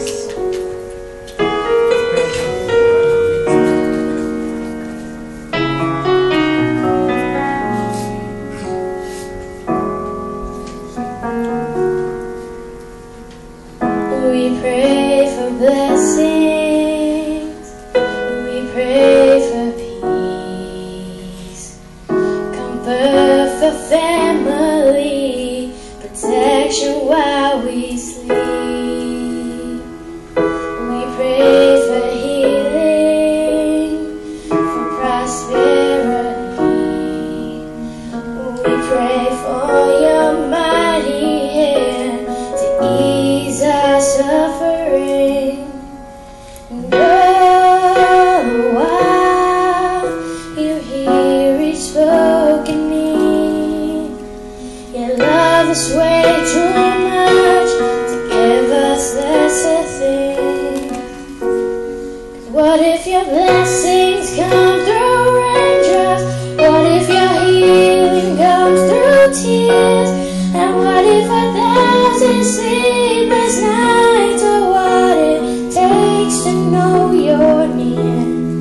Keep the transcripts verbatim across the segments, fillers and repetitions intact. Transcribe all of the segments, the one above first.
We pray for blessings, we pray for peace, comfort for family, protection while we sleep. We pray for healing, for prosperity. We pray for your mighty hand to ease our suffering. And oh, while you hear each spoken need, you love us way too much to give us less a thing. 'Cause what if your blessings come through raindrops? What if your healing comes through tears? And what if a thousand sleepless nights are what it takes to know you're near?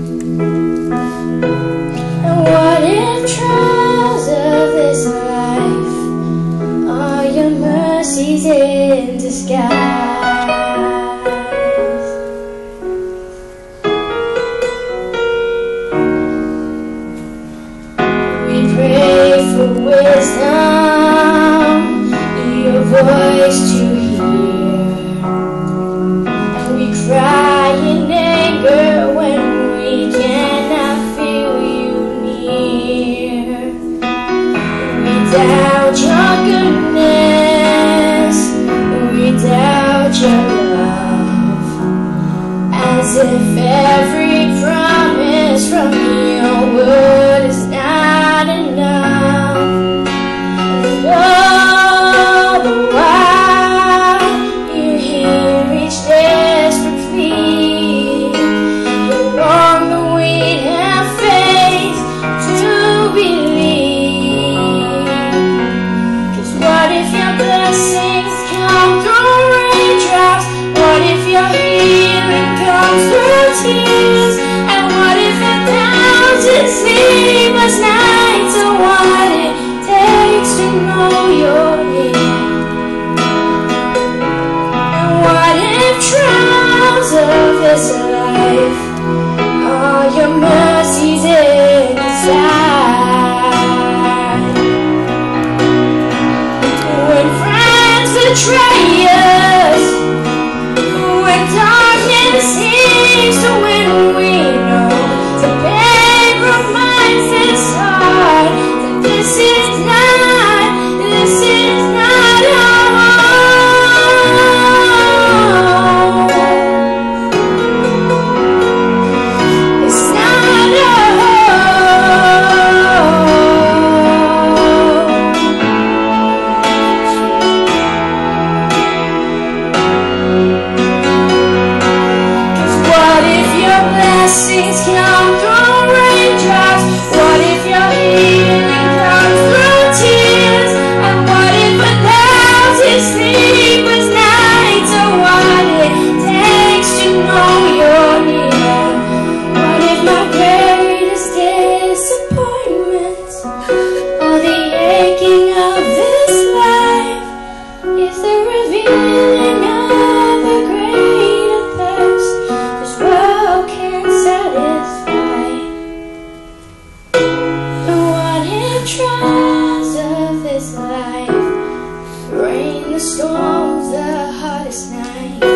And what if trials of this life are your mercies in disguise? We pray for wisdom, your voice to hear, and we cry in anger when we cannot feel you near. We doubt your goodness, we doubt your love, as if every promise from your word is not enough. And oh, tears, and what if a thousand sleepless nights are what it takes to know you're near? And what if trials of this life are your mercies in disguise? When friends betray us, when darkness seems to win, we know to pain reminds this heart that this is not, this is not our home. It's not our blessings come through raindrops? What if your healing comes through tears? And what if a thousand sleepless nights are what it takes to know you're near? What if my greatest disappointments are the aching of this life? Is the revealing of a greater thirst this world can't satisfy? And what if trials of this life rain the storms the hardest night?